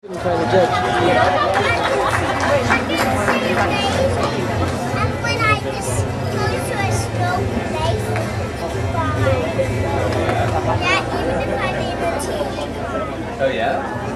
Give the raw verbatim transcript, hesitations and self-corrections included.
Couldn't find the judge. And when I just go to a slow place, yeah, even if I made a tea. Oh yeah?